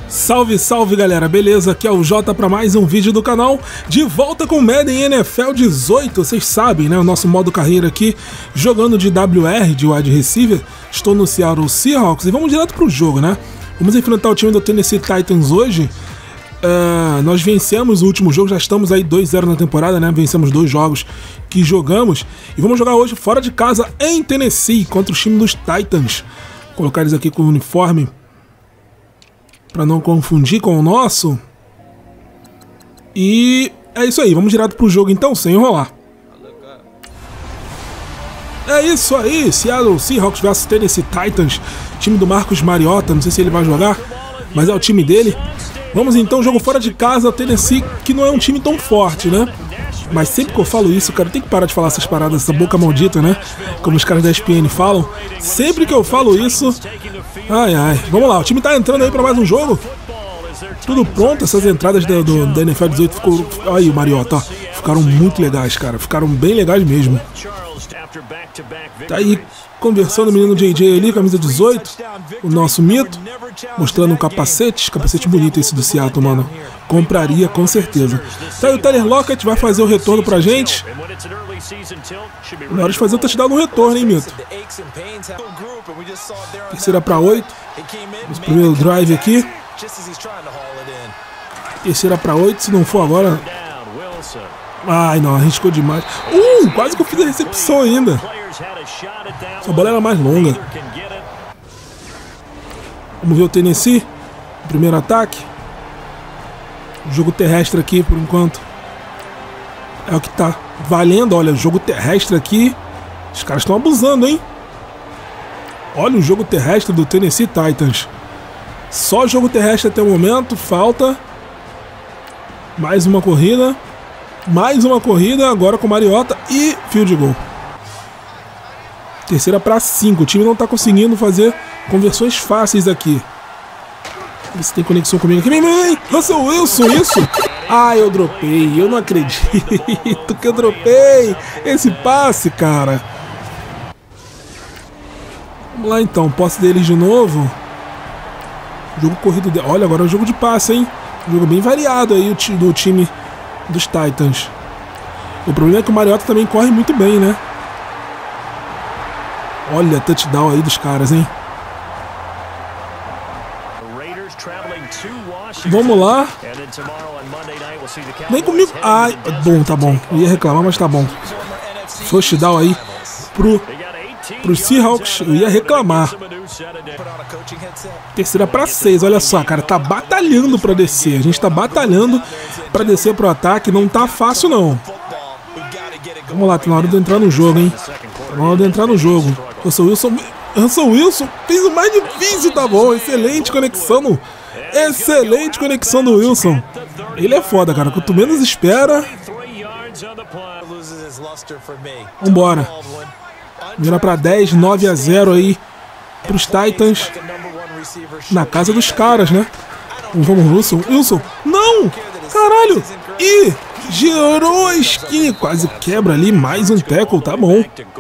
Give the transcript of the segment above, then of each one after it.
Salve, salve galera, beleza? Aqui é o Jota para mais um vídeo do canal, de volta com Madden NFL 18, vocês sabem, né? O nosso modo carreira aqui, jogando de WR, de wide receiver. Estou no Seattle Seahawks e vamos direto pro jogo, né? Vamos enfrentar o time do Tennessee Titans hoje. Nós vencemos o último jogo, já estamos aí 2-0 na temporada, né? Vencemos 2 jogos que jogamos e vamos jogar hoje fora de casa em Tennessee contra o time dos Titans. Vou colocar eles aqui com o uniforme para não confundir com o nosso. E é isso aí, vamos direto pro jogo então, sem enrolar. É isso aí, Seattle Seahawks vs Tennessee Titans, time do Marcus Mariota, não sei se ele vai jogar, mas é o time dele. Vamos então, jogo fora de casa, Tennessee, que não é um time tão forte, né? Mas sempre que eu falo isso, cara, eu tenho que parar de falar essas paradas, essa boca maldita, né? Como os caras da ESPN falam. Sempre que eu falo isso... Ai, vamos lá, o time tá entrando aí pra mais um jogo. Tudo pronto, essas entradas da NFL 18 ficou... Aí o Mariota, ó, ficaram muito legais, cara, ficaram bem legais mesmo. Tá aí conversando o menino JJ ali, camisa 18, o nosso mito, mostrando um capacete bonito esse do Seattle, mano. Compraria com certeza. Tá aí o Tyler Lockett, vai fazer o retorno pra gente. Na hora de fazer o touchdown no retorno, hein, mito. Terceira pra 8. Esse primeiro drive aqui. Terceira pra 8, se não for agora... Ai, não, arriscou demais. Quase que eu fiz a recepção ainda. Essa bola era mais longa. Vamos ver o Tennessee. Primeiro ataque. Jogo terrestre aqui, por enquanto. É o que tá valendo. Olha, jogo terrestre aqui. Os caras estão abusando, hein? Olha o jogo terrestre do Tennessee Titans. Só jogo terrestre até o momento. Falta. Mais uma corrida. Mais uma corrida, agora com Mariota e field goal. Terceira para 5. O time não está conseguindo fazer conversões fáceis aqui. Vê se tem conexão comigo aqui. Mãe, Russell Wilson, isso? Eu dropei. Eu não acredito que eu dropei esse passe, cara. Vamos lá então, posse deles de novo. Jogo corrido. Olha, agora é um jogo de passe, hein? Jogo bem variado aí do time dos Titans. O problema é que o Mariota também corre muito bem, né? Olha, touchdown aí dos caras, hein? Vamos lá. Vem comigo. Bom, tá bom. Eu ia reclamar, mas tá bom. First down aí pro Seahawks. Eu ia reclamar. Terceira para 6, olha só, cara, tá batalhando para descer. A gente tá batalhando para descer pro ataque, não tá fácil não. Vamos lá, tá na hora de entrar no jogo, hein? Tá na hora de entrar no jogo. Russell Wilson fez o mais difícil, tá bom? Excelente conexão. Excelente conexão do Wilson. Ele é foda, cara, quanto menos espera. Vambora. Vira pra 10, 9-0 aí pros Titans. Na casa dos caras, né? Vamos, Wilson. Não! Caralho! Ih! Girou a esquina. Quase quebra ali. Mais um tackle, tá bom.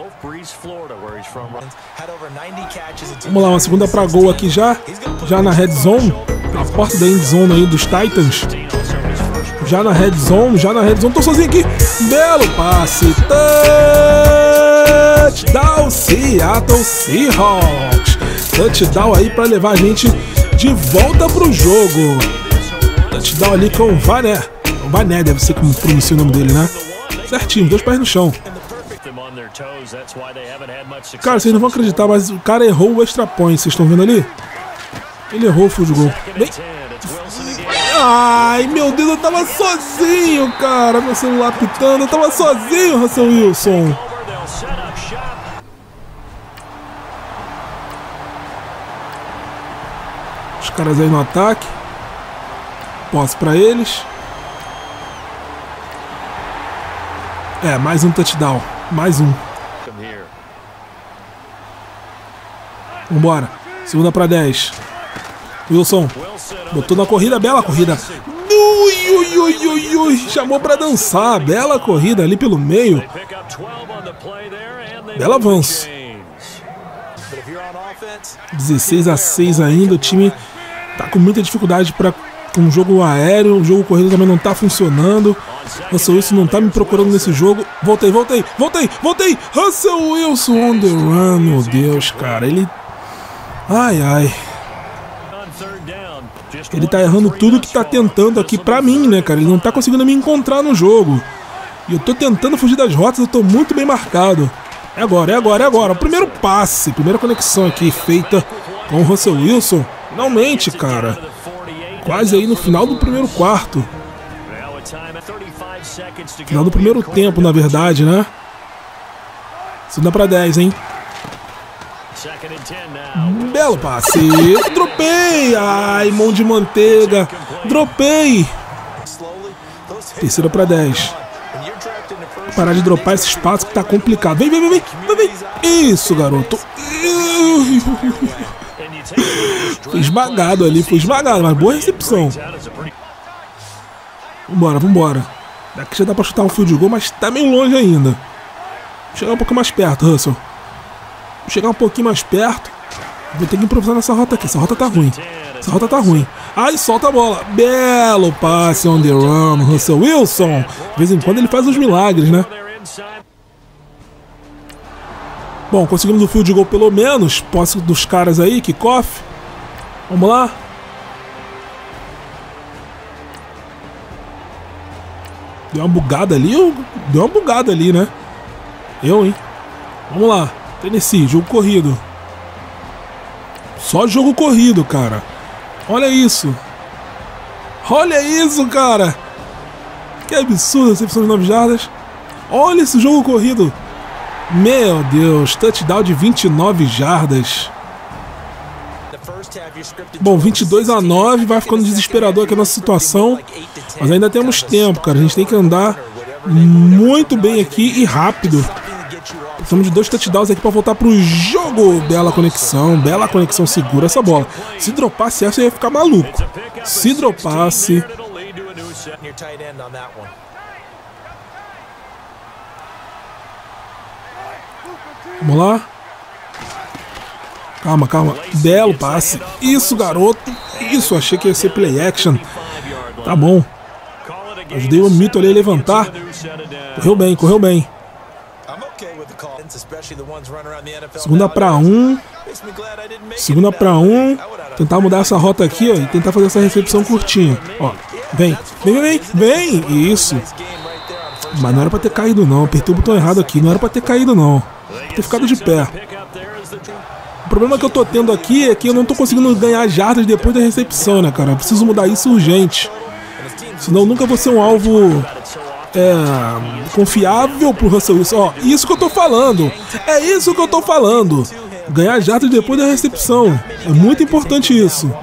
Vamos lá, uma segunda pra gol aqui já. Já na red zone. Na porta da end zone aí dos Titans. Já na red zone. Tô sozinho aqui. Belo passe. Touchdown Seattle Seahawks. Touchdown aí pra levar a gente de volta pro jogo. Touchdown ali com o Vané. O Vané deve ser como pronuncia o nome dele, né? Certinho, 2 pés no chão. Cara, vocês não vão acreditar, mas o cara errou o extra point. Vocês estão vendo ali? Ele errou o field goal. Ai, meu Deus, eu tava sozinho, cara. Meu celular pitando, eu tava sozinho, Russell Wilson. Os caras aí no ataque. Posse pra eles. Mais um touchdown. Mais um. Vambora. Segunda pra 10. Wilson. Botou na corrida. Bela corrida. Chamou pra dançar. Bela corrida ali pelo meio. Belo avanço. 16-6 ainda. O time tá com muita dificuldade para um jogo aéreo, o jogo corrido também não tá funcionando. Russell Wilson não tá me procurando nesse jogo. Voltei. Russell Wilson on the run, meu Deus, cara. Ele... Ai. Ele tá errando tudo que tá tentando aqui pra mim, né, cara? Ele não tá conseguindo me encontrar no jogo. E eu tô tentando fugir das rotas, eu tô muito bem marcado. É agora. O primeiro passe, primeira conexão aqui feita com o Russell Wilson. Finalmente, cara. Quase aí no final do primeiro quarto. Final do primeiro tempo, na verdade, né? Segunda pra 10, hein? Belo passe. Dropei. Ai, mão de manteiga. Dropei. Terceira pra 10. Parar de dropar esse espaço que tá complicado. Vem. Isso, garoto. Fui esmagado ali, mas boa recepção. Vambora. Daqui já dá pra chutar um field goal, mas tá meio longe ainda. Vou chegar um pouquinho mais perto, Russell. Vou chegar um pouquinho mais perto. Vou ter que improvisar nessa rota aqui. Essa rota tá ruim. Ai, solta a bola. Belo passe on the run, Russell Wilson. De vez em quando ele faz uns milagres, né? Bom, conseguimos o field goal pelo menos. Posse dos caras aí, kickoff. Vamos lá. Deu uma bugada ali, né? Hein? Vamos lá. Tennessee, jogo corrido. Só jogo corrido, cara. Olha isso, cara. Que absurdo, recepção de 9 jardas. Olha esse jogo corrido. Meu Deus, touchdown de 29 jardas. Bom, 22-9, vai ficando desesperador aqui a nossa situação. Mas ainda temos tempo, cara. A gente tem que andar muito bem aqui e rápido. Precisamos de 2 touchdowns aqui para voltar pro jogo. Bela conexão, segura essa bola. Se dropasse essa, eu ia ficar maluco. Se dropasse... Vamos lá. Calma. Belo passe. Isso, garoto. Isso, achei que ia ser play action. Tá bom. Ajudei o Mito ali a levantar. Correu bem. Segunda pra 1. Tentar mudar essa rota aqui, ó, e tentar fazer essa recepção curtinha. Ó, vem. Isso. Mas não era pra ter caído, não. Apertei o botão errado aqui. Não era pra ter caído, não. Ter ficado de pé. O problema que eu tô tendo aqui é que eu não tô conseguindo ganhar jardas depois da recepção, né, cara? Eu preciso mudar isso urgente. Senão eu nunca vou ser um alvo confiável pro Russell Wilson. Ó, isso que eu tô falando. É isso que eu tô falando. Ganhar jardas depois da recepção. É muito importante isso.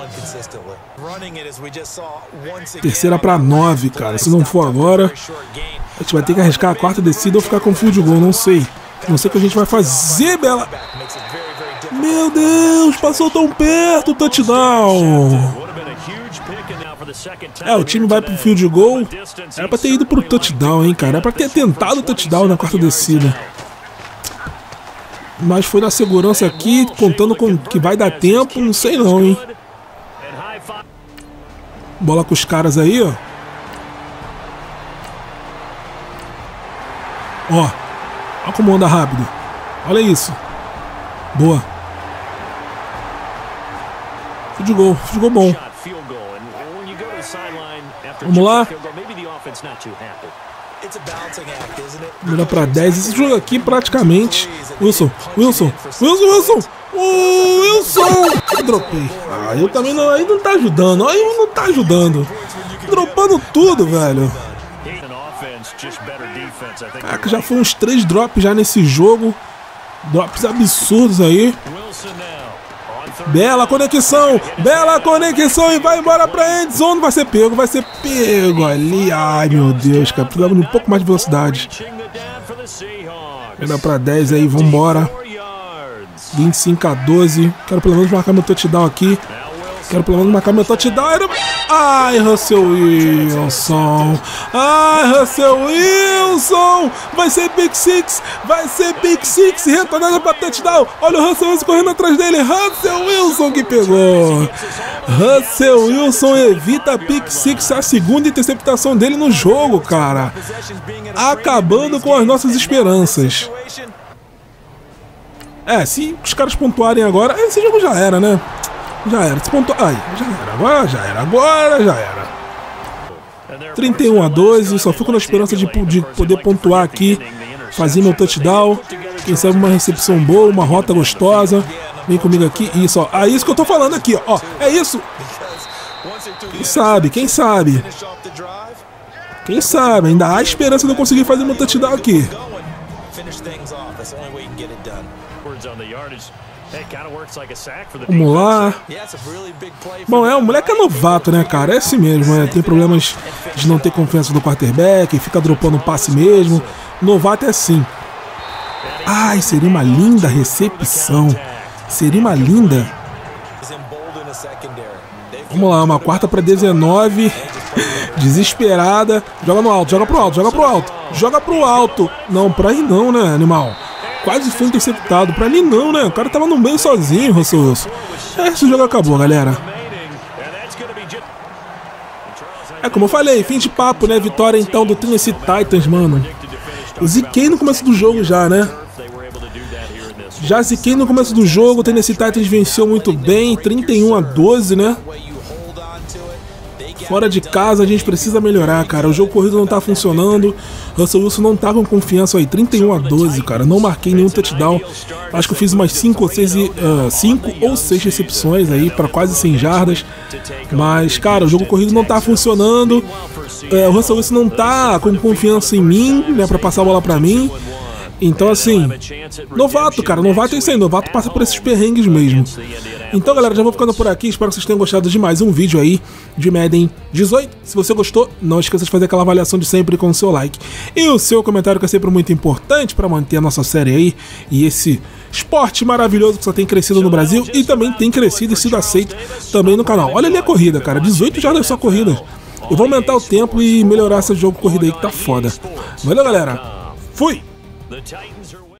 Terceira pra 9, cara. Se não for agora, a gente vai ter que arriscar a quarta descida ou ficar com field goal. Não sei. Não sei o que a gente vai fazer, Bela. Meu Deus, passou tão perto o touchdown. O time vai pro field goal. Era pra ter ido pro touchdown, hein, cara. Era pra ter tentado o touchdown na quarta descida. Mas foi na segurança aqui, contando com que vai dar tempo. Não sei não, hein. Bola com os caras aí, ó. Olha como anda rápido. Olha isso. Boa. Field goal bom. Vamos lá. Melhor pra 10. Esse jogo aqui praticamente. Wilson. Dropei. Eu também não. Aí não tá ajudando. Dropando tudo, velho. Caraca, já foi uns 3 drops já nesse jogo. Drops absurdos aí. Bela conexão e vai embora pra endzone. Vai ser pego ali. Ai, meu Deus, cara. Precisamos de um pouco mais de velocidade. Melhor pra 10 aí, vambora. 25-12. Quero pelo menos marcar meu touchdown aqui. Ai, Russell Wilson. Vai ser Big Six. Retornada pra touchdown. Olha o Russell Wilson correndo atrás dele. Russell Wilson que pegou. Russell Wilson evita a pick six, a segunda interceptação dele no jogo, cara. Acabando com as nossas esperanças. Se os caras pontuarem agora, esse jogo já era, né? Já era. Se pontuar, já era. Agora já era. 31-12, só fico na esperança de poder pontuar aqui, fazer meu touchdown. Quem sabe uma recepção boa, uma rota gostosa. Vem comigo aqui, isso, ó. É isso que eu tô falando aqui, ó. É isso. Quem sabe? Quem sabe? Ainda há esperança de eu conseguir fazer meu touchdown aqui. Vamos lá. Bom, o moleque é novato, né, cara? É assim mesmo, né? Tem problemas de não ter confiança do quarterback, fica dropando passe mesmo. Novato é assim. Ai, seria uma linda recepção. Seria uma linda. Vamos lá, uma 4ª para 19. Desesperada. Joga no alto, joga pro alto, joga pro alto. Joga pro alto. Não, pra aí não, né, animal? Quase foi interceptado. Pra ali não, né? O cara tava no meio sozinho, Russell Wilson. Esse jogo acabou, galera. Como eu falei, fim de papo, né? Vitória então do Tennessee Titans, mano. Eu ziquei no começo do jogo já, né? Já ziquei no começo do jogo. O Tennessee Titans venceu muito bem, 31-12, né? Fora de casa a gente precisa melhorar, cara. O jogo corrido não tá funcionando. Russell Wilson não tá com confiança aí. 31-12, cara. Não marquei nenhum touchdown. Acho que eu fiz umas 5 ou 6 recepções aí para quase 100 jardas. Mas, cara, o jogo corrido não tá funcionando. O Russell Wilson não tá com confiança em mim, né, para passar a bola para mim. Então, assim, novato, cara, novato é isso aí, novato passa por esses perrengues mesmo. Então, galera, já vou ficando por aqui, espero que vocês tenham gostado de mais um vídeo aí de Madden 18. Se você gostou, não esqueça de fazer aquela avaliação de sempre com o seu like e o seu comentário, que é sempre muito importante para manter a nossa série aí e esse esporte maravilhoso que só tem crescido no Brasil e também tem crescido e sido aceito também no canal. Olha ali a corrida, cara, 18 jardas só corrida. Eu vou aumentar o tempo e melhorar esse jogo corrida aí que tá foda. Valeu, galera. Fui! The Titans